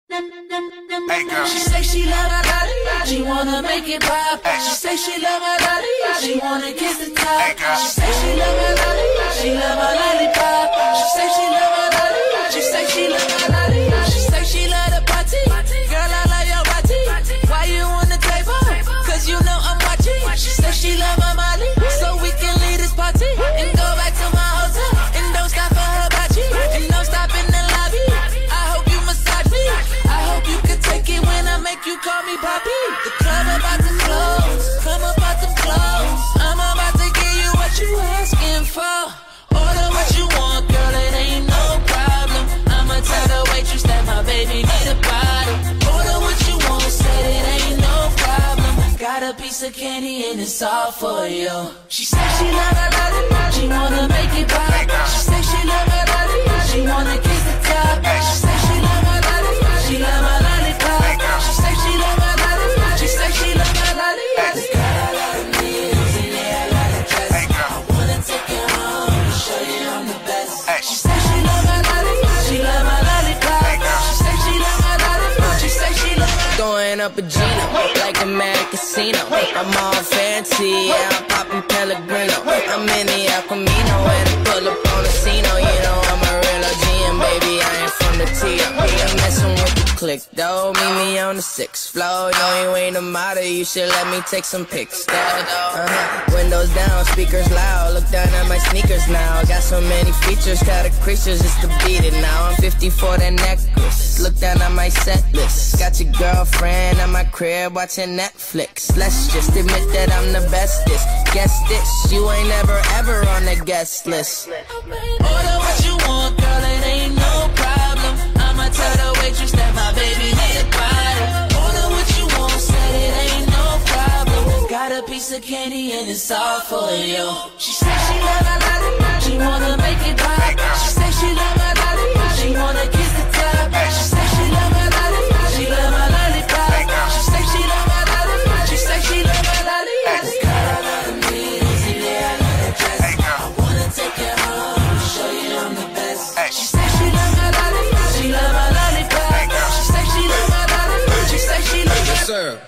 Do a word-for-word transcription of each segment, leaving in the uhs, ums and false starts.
Hey girl. She say she love my body, she wanna make it pop. Hey. She say she love my body, she wanna kiss the top. Hey girl. She say she love my body, she love my lollipop. She say she love my body, she say she love my body. She say she love the party, girl I love your body. Why you on the table? Cause you know I'm watching. She say she love my Molly, so we can leave this party and go back to my hotel and don't stop for her body and don't stop in the lobby. I hope you massage me. I hope you can take it when I make you call me Poppy. The club about to close, come about to close. I'm about to give you what you asking for. Order what you want, girl, it ain't no problem. I'ma tell the waitress that my baby need a bottle. Order what you want, said it ain't no problem. Got a piece of candy and it's all for you. She said she love her lollipop, she wanna make it pop. She said she love her lollipop, she wanna kiss the top. She said she love her lollipop, she love my lollipop. She said she love my lollipop, she said she love my lollipop. Got a lot of meals and yeah, a lot of dress. I wanna take you home and show you I'm the best. She said she love my lollipop, she love my lollipop. She said she love my lollipop, she said she love my. Throwing up a Gino, like a mad casino. I'm all fancy, yeah, I'm popping Pellegrino. I'm in the El Camino, and I pull up on the scene. You know I'm a real O G, and baby, I ain't from the T O. I'm messing with the click, though. Meet me on the sixth floor. No, you ain't a model, you should let me take some pics, though. Uh-huh. Windows down, speakers loud. Look down at my sneakers now. Got so many features, got a creatures just to beat it now. I'm fifty for that necklace. Look down at my set list. Got your girlfriend at my crib watching Netflix. Let's just admit that I'm the bestest. Guess this, you ain't never ever on the guest list. Order what you want, girl, it ain't no problem. I'ma tell the waitress that my baby need a bottle. Order what you want, said it ain't no problem. Got a piece of candy and it's all for you. She said she love my lollipop, she wanna make it pop. She said she love my lollipop, she wanna kiss the top. She said she love my lollipop, she love my lollipop. She said she love my lollipop, she said she love my lollipop. Got a lot of meals and yeah, I love that dress. I wanna take you home and show you I'm the best. She said she love my lollipop, she love my lollipop. She said she love my lollipop, she said she love my lollipop.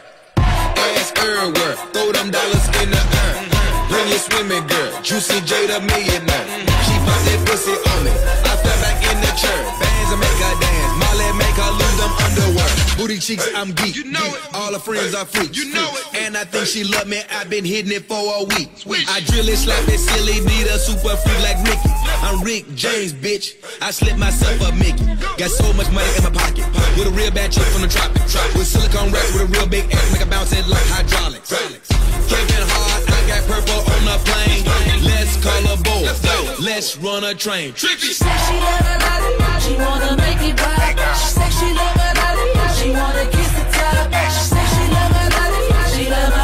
Ass everywhere, throw them dollars in the air. Bring your swimming girl, Juicy J the millionaire. She pop that pussy on me, I fell back in the chair. Bands and make her dance, Molly make her lose them underwear. Booty cheeks, I'm geek, you know it. All her friends are freaks, you know it. And I think she love me, I've been hitting it for a week. I drill it, slap it, silly, need a super freak like Ricky. I'm Rick James, bitch, I slip myself a Mickey. Got so much money in my pocket, with a real bad chick from the tropics. With silicone racks, with a real big ass, make a bounce it like hydraulics. Kevin Hart, I got purple on the plane. Let's call a boat, let's run a train. She said she love her lollipop, she wanna make it pop. She said she love her lollipop, she wanna kiss the top. She said she love her lollipop, she love her